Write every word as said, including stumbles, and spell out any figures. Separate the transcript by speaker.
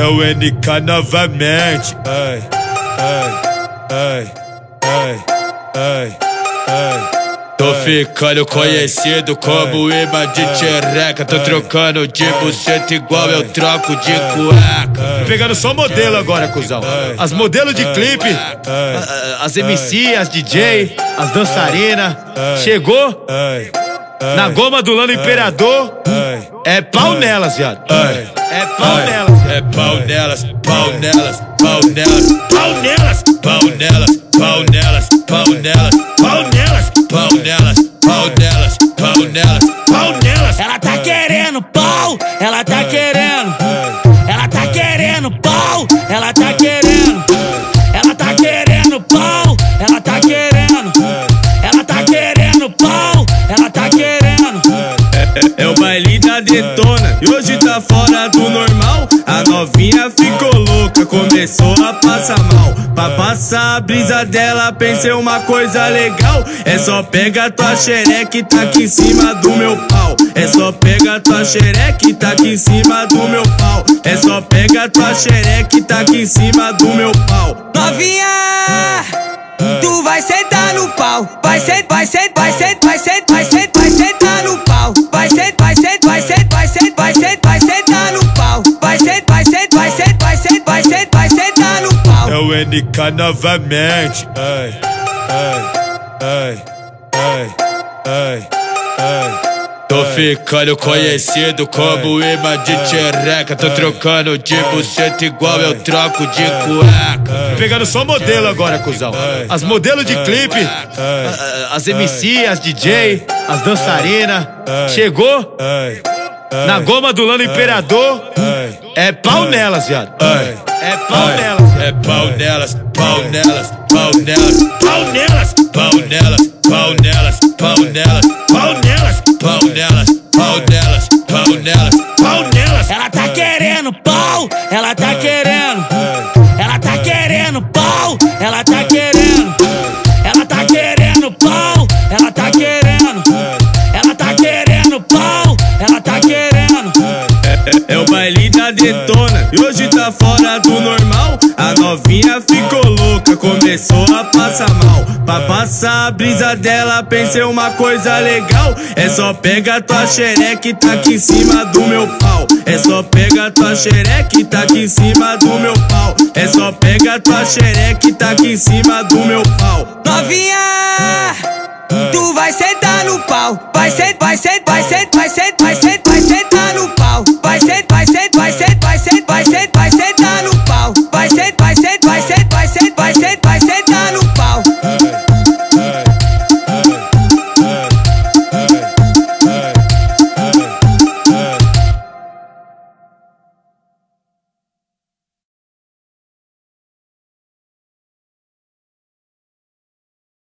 Speaker 1: É o N K novamente. Ai, ai, ai, ai, ai, ai. Tô ficando conhecido como imã de tchereca. Tô trocando de buceta igual eu troco de cueca. Pegando só modelo agora, cuzão. As modelos de clipe, as M C, as D J, as dançarinas. Chegou na goma do Lano Imperador. É pau nelas, viado. É pau nelas. É pau nelas, pau nelas, pau nelas, pau nelas, pau nelas, pau nelas, pau nelas, pau nelas, pau nelas, pau nelas, pau nelas, pau nelas.
Speaker 2: Ela tá querendo pau, ela tá querendo. Ela tá querendo pau, ela tá querendo. Ela tá querendo pau, ela tá querendo. Ela tá querendo pau, ela tá querendo.
Speaker 3: É, é o baile da Detona e hoje tá fora do normal. A novinha ficou louca, começou a passar mal. Pra passar a brisa dela, pensei uma coisa legal. É só pega tua xereca e tá aqui em cima do meu pau. É só pega tua xereca e tá aqui em cima do meu pau. É só pega tua xereca e tá aqui em cima do meu pau.
Speaker 2: Novinha, tu vai sentar no pau. Vai sentar, vai sentar, vai sentar, vai sentar, vai sentar, vai sentar no pau. Vai sentar, vai sentar, vai sentar, vai sentar, vai sentar, vai sentar no pau. Vai sentar, vai sentar, vai sentar, vai sentar, vai sentar, vai sentar no pau.
Speaker 1: É o N K novamente. Ai, ai, ai, ai, ai, ai. Tô ficando conhecido como imã de tchereca. Tô trocando de buceta igual eu troco de cueca. Pegando só modelo agora, cuzão. As modelos de clipe, as M C, as D J, as dançarinas. Chegou na goma do Lano Imperador. É pau nelas, viado. É pau nelas. É pau nelas, pau nelas, pau nelas, pau nelas, pau nelas, pau nelas, pau nelas, pau nelas, pau nelas, pau nelas, pau nelas, pau nelas.
Speaker 2: Ela tá querendo pau, ela tá querendo. Ela tá querendo pau, ela tá querendo. Ela tá querendo pau, ela tá querendo. Ela tá querendo pau, ela tá querendo.
Speaker 3: É, é o baile da Detona e hoje tá fora do normal. A novinha ficou louca, começou a passar mal. Pra passar a brisa dela, pensei uma coisa legal. É só pega tua xereca e tá aqui em cima do meu pau. É só pega tua xereca e tá aqui em cima do meu pau. É só pega tua xereca e tá aqui em cima do meu pau.
Speaker 2: Novinha, tu vai sentar no pau. Vai sentar, vai sentar, vai sentar, vai sentar, vai sentar.